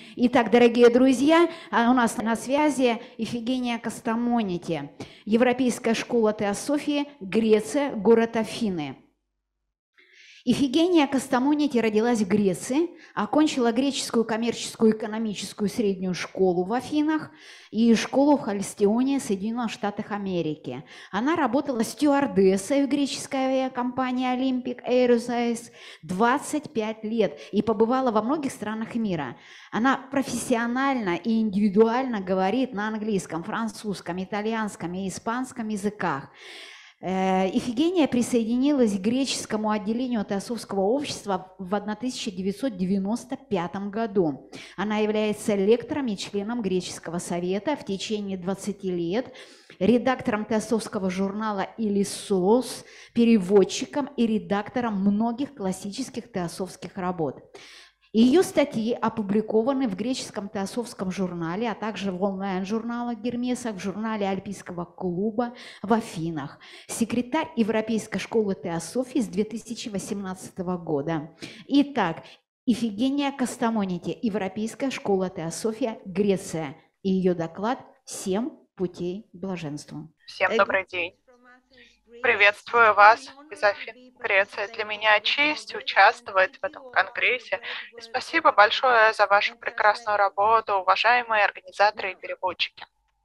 Итак, дорогие друзья, у нас на связи Ифигения Кастамонити, Европейская школа теософии, Греция, город Афины. Ифигения Кастамонити родилась в Греции, окончила греческую коммерческую экономическую среднюю школу в Афинах и школу в Халстионе, Соединенных Штатах Америки. Она работала стюардессой в греческой авиакомпании Olympic Airlines 25 лет и побывала во многих странах мира. Она профессионально и индивидуально говорит на английском, французском, итальянском и испанском языках. Ифигения присоединилась к греческому отделению теософского общества в 1995 году. Она является лектором и членом греческого совета в течение 20 лет, редактором теософского журнала «Илисос», переводчиком и редактором многих классических теософских работ. Ее статьи опубликованы в греческом теософском журнале, а также в онлайн-журналах Гермеса, в журнале Альпийского клуба в Афинах. Секретарь Европейской школы теософии с 2018 года. Итак, Ифигения Кастамонити, Европейская школа теософия, Греция. И ее доклад «7 путей к блаженству». Всем добрый день. Приветствую вас из Афин, Греция. Для меня честь участвовать в этом конгрессе. И спасибо большое за вашу прекрасную работу, уважаемые организаторы и переводчики.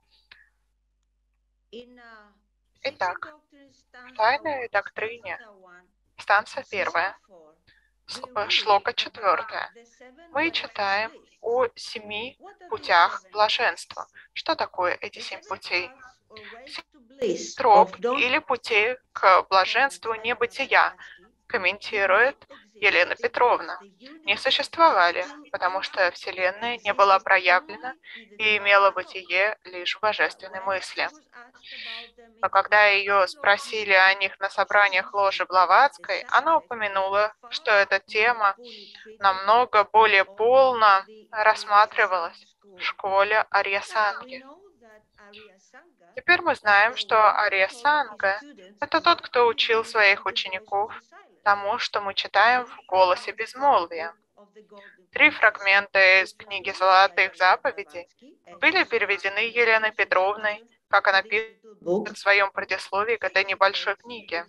Итак, в тайной доктрине, станция 1, шлока 4, мы читаем о 7 путях блаженства. Что такое эти 7 путей? Троп или путей к блаженству небытия, комментирует Елена Петровна, не существовали, потому что Вселенная не была проявлена и имела бытие лишь в божественной мысли. Но когда ее спросили о них на собраниях ложи Блаватской, она упомянула, что эта тема намного более полно рассматривалась в школе Арья-санги. Теперь мы знаем, что Арья-санга – это тот, кто учил своих учеников тому, что мы читаем в «Голосе безмолвия». 3 фрагмента из книги «Золотых заповедей» были переведены Еленой Петровной, как она пишет в своем предисловии к этой небольшой книге,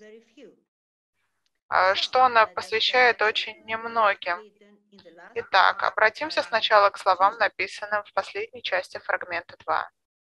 что она посвящает очень немногим. Итак, обратимся сначала к словам, написанным в последней части фрагмента 2.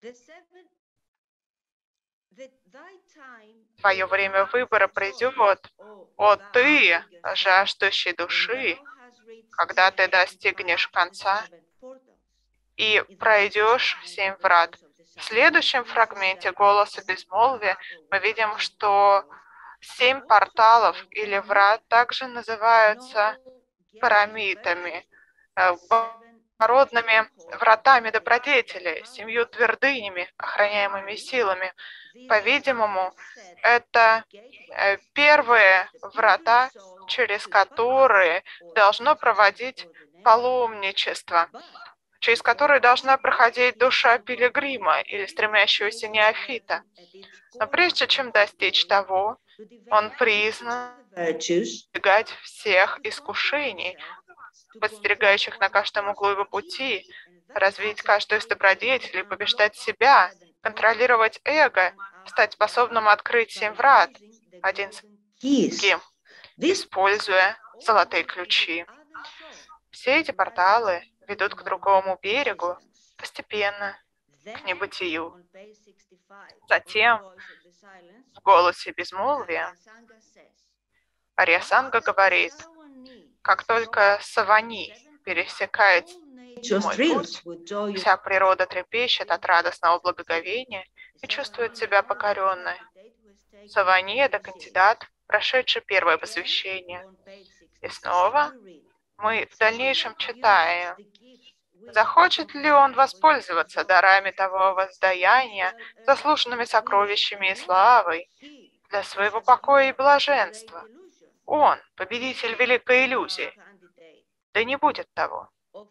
Твое время выбора придет, о ты, жаждущий души, когда ты достигнешь конца и пройдешь 7 врат. В следующем фрагменте «Голоса безмолвия» мы видим, что 7 порталов или врат также называются парамитами, породными вратами добродетели, 7 твердынями, охраняемыми силами. По-видимому, это первые врата, через которые должно проводить паломничество, через которые должна проходить душа пилигрима или стремящегося неофита. Но прежде чем достичь того, он призван избегать всех искушений, подстерегающих на каждом углу его пути, развить каждую из добродетелей, побеждать себя, контролировать эго, стать способным открыть 7 врат, один с другим, используя золотые ключи. Все эти порталы ведут к другому берегу постепенно, к небытию. Затем, в «Голосе безмолвия», Арья-санга говорит: как только Савани пересекает мой путь, вся природа трепещет от радостного благоговения и чувствует себя покоренной. Савани – это кандидат, прошедший первое посвящение. И снова мы в дальнейшем читаем: захочет ли он воспользоваться дарами того воздаяния, заслуженными сокровищами и славой, для своего покоя и блаженства? Он, победитель великой иллюзии. Да не будет того.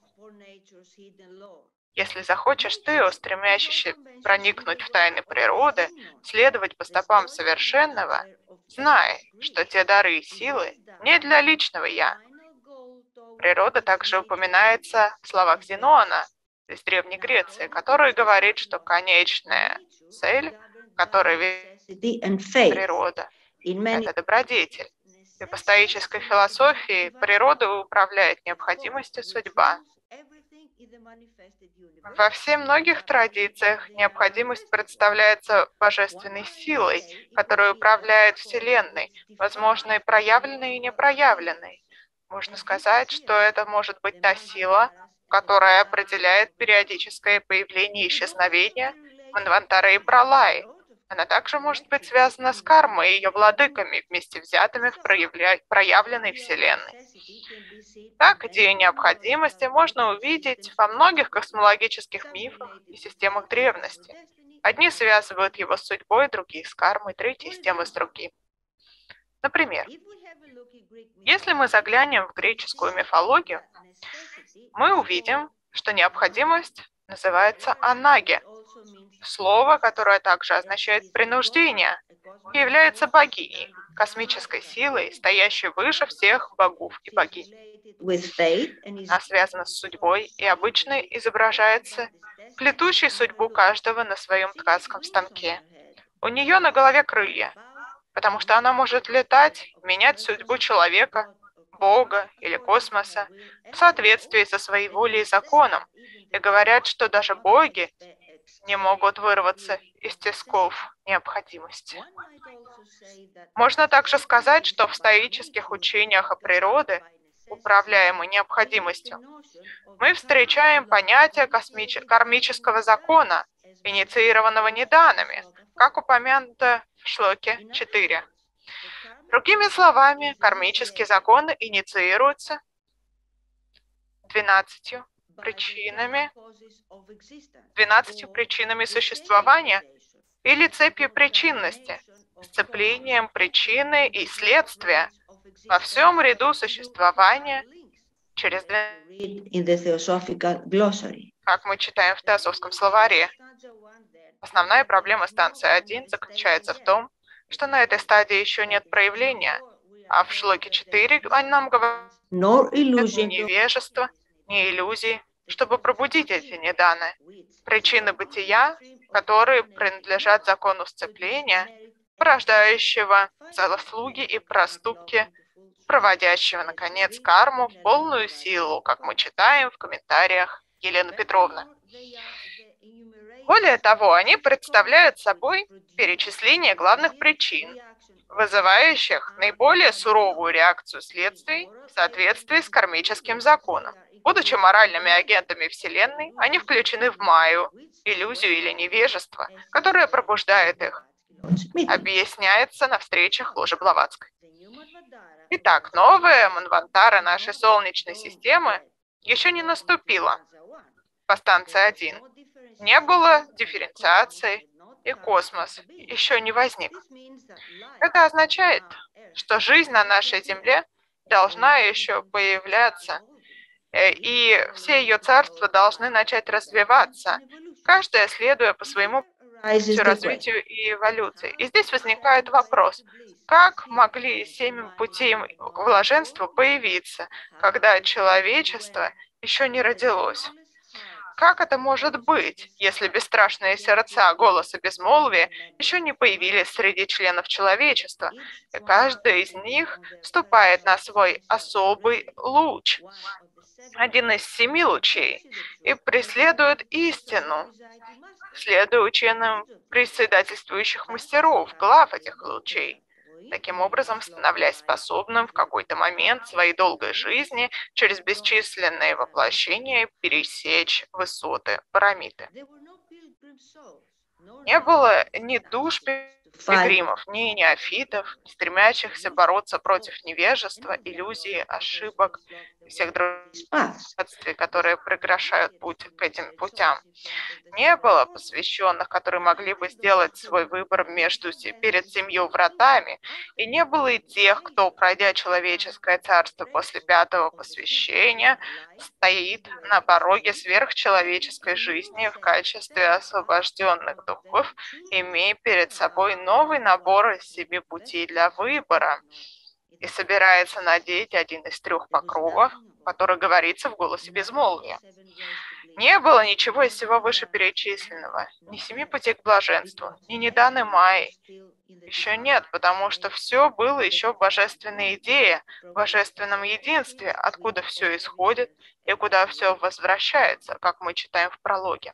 Если захочешь ты, стремящийся проникнуть в тайны природы, следовать по стопам совершенного, знай, что те дары и силы не для личного «я». Природа также упоминается в словах Зенона из Древней Греции, который говорит, что конечная цель, которой ведет природа, это добродетель. И по стоической философии природа управляет необходимостью судьба. Во все многих традициях необходимость представляется божественной силой, которая управляет Вселенной, возможно, и проявленной, и непроявленной. Можно сказать, что это может быть та сила, которая определяет периодическое появление и исчезновение Манвантары и Пралаи. Она также может быть связана с кармой и ее владыками, вместе взятыми в проявленной Вселенной. Так, идею необходимости можно увидеть во многих космологических мифах и системах древности. Одни связывают его с судьбой, другие с кармой, третьи с тем и с другим. Например, если мы заглянем в греческую мифологию, мы увидим, что необходимость называется анаге. Слово, которое также означает принуждение, является богиней, космической силой, стоящей выше всех богов и богинь. Она связана с судьбой и обычно изображается плетущей судьбу каждого на своем ткацком станке. У нее на голове крылья, потому что она может летать, менять судьбу человека, Бога или космоса в соответствии со своей волей и законом. И говорят, что даже боги не могут вырваться из тисков необходимости. Можно также сказать, что в стоических учениях о природе, управляемой необходимостью, мы встречаем понятие кармического закона, инициированного неданами, как упомянуто в шлоке 4. Другими словами, кармические законы инициируются 12 причинами существования или цепью причинности, сцеплением причины и следствия во всем ряду существования через 12, как мы читаем в теософском словаре. Основная проблема станции 1 заключается в том, что на этой стадии еще нет проявления, а в шлоке 4 нам говорят ни невежества, ни иллюзий, чтобы пробудить эти неданы, причины бытия, которые принадлежат закону сцепления, порождающего заслуги и проступки, проводящего, наконец, карму в полную силу, как мы читаем в комментариях Елены Петровны. Более того, они представляют собой перечисление главных причин, вызывающих наиболее суровую реакцию следствий в соответствии с кармическим законом. Будучи моральными агентами Вселенной, они включены в майю, иллюзию или невежество, которое пробуждает их. Объясняется на встречах ложи Блаватской. Итак, новая Манвантара нашей Солнечной системы еще не наступила по станции 1. Не было дифференциации, и космос еще не возник. Это означает, что жизнь на нашей Земле должна еще появляться, и все ее царства должны начать развиваться, каждое следуя по своему развитию и эволюции. И здесь возникает вопрос, как могли 7 путей к блаженству появиться, когда человечество еще не родилось? Как это может быть, если бесстрашные сердца, голос и безмолвие еще не появились среди членов человечества, и каждый из них вступает на свой особый луч, один из 7 лучей, и преследует истину, следуя учениям председательствующих мастеров, глав этих лучей, таким образом становляясь способным в какой-то момент своей долгой жизни через бесчисленные воплощения пересечь высоты Парамиты. Не было ни душ пилигримов, ни неофитов, не стремящихся бороться против невежества, иллюзий, ошибок и всех других препятствий, которые прекращают путь к этим путям. Не было посвященных, которые могли бы сделать свой выбор перед 7 вратами, и не было и тех, кто, пройдя человеческое царство после 5-го посвящения, стоит на пороге сверхчеловеческой жизни в качестве освобожденных духов, имея перед собой новый набор из 7 путей для выбора. и собирается надеть один из 3 покровов, который говорится в голосе безмолвия. Не было ничего из всего вышеперечисленного, ни 7 путей к блаженству, ни Ниданы Майи. Еще нет, потому что все было еще в божественной идее, в божественном единстве, откуда все исходит и куда все возвращается, как мы читаем в прологе.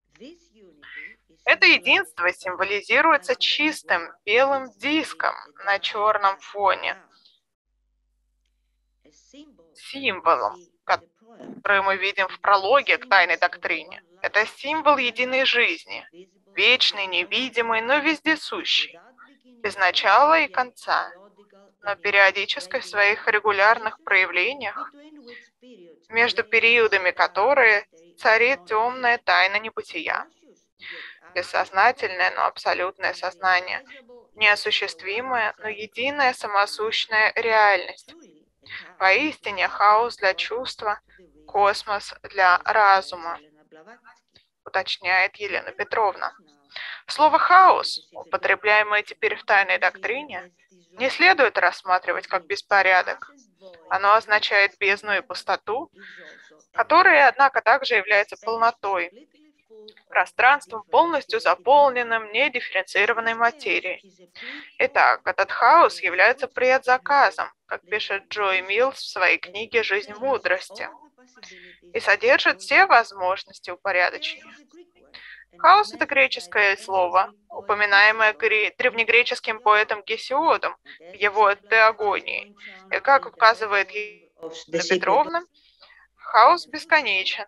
Это единство символизируется чистым белым диском на черном фоне, символом, который мы видим в прологе к тайной доктрине. Это символ единой жизни, вечный, невидимый, но вездесущий, без начала и конца, но периодически в своих регулярных проявлениях, между периодами которые царит темная тайна небытия. Бессознательное, но абсолютное сознание, неосуществимая, но единая самосущная реальность. Поистине хаос для чувства, космос для разума, уточняет Елена Петровна. Слово «хаос», употребляемое теперь в тайной доктрине, не следует рассматривать как беспорядок. Оно означает бездну и пустоту, которая, однако, также является полнотой, пространством, полностью заполненным недифференцированной материей. Итак, этот хаос является предзаказом, как пишет Джой Миллс в своей книге «Жизнь мудрости», и содержит все возможности упорядочения. Хаос – это греческое слово, упоминаемое древнегреческим поэтом Гесиодом в его «Теогонии». И, как указывает Елена Петровна, хаос бесконечен,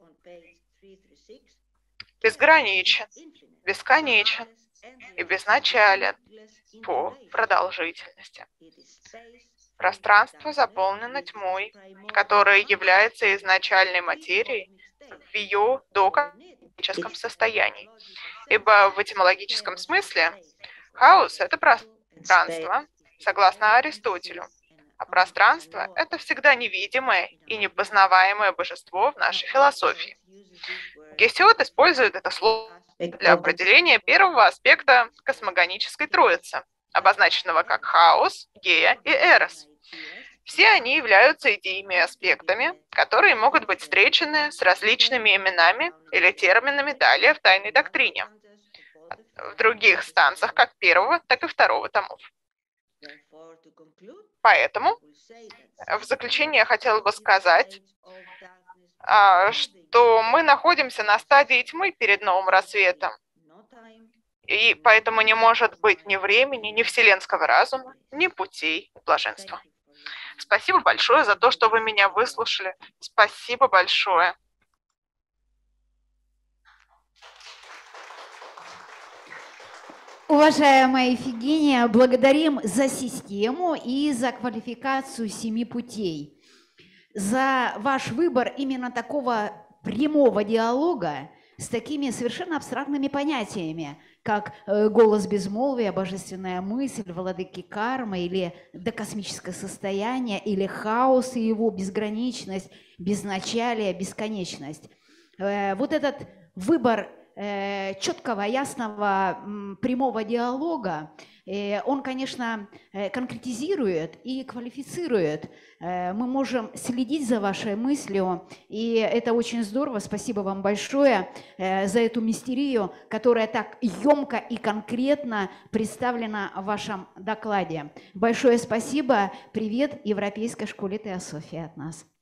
безграничен, бесконечен и безначален по продолжительности. Пространство заполнено тьмой, которая является изначальной материей в ее доконечном состоянии. Ибо в этимологическом смысле хаос – это пространство, согласно Аристотелю, а пространство – это всегда невидимое и непознаваемое божество в нашей философии. Гесиод использует это слово для определения первого аспекта космогонической троицы, обозначенного как хаос, гея и эрос. Все они являются идеями и аспектами, которые могут быть встречены с различными именами или терминами далее в тайной доктрине, в других станциях как первого, так и второго томов. Поэтому в заключение я хотела бы сказать, что мы находимся на стадии тьмы перед новым рассветом, и поэтому не может быть ни времени, ни вселенского разума, ни путей блаженства. Спасибо большое за то, что вы меня выслушали. Спасибо большое. Уважаемая Ифигения, благодарим за систему и за квалификацию 7 путей, за ваш выбор именно такого прямого диалога с такими совершенно абстрактными понятиями, как голос безмолвия, божественная мысль, владыки кармы, или докосмическое состояние, или хаос и его безграничность, безначалие, бесконечность. Вот этот выбор четкого, ясного, прямого диалога, он, конечно, конкретизирует и квалифицирует. Мы можем следить за вашей мыслью, и это очень здорово. Спасибо вам большое за эту мистерию, которая так емко и конкретно представлена в вашем докладе. Большое спасибо. Привет Европейской школе теософии от нас.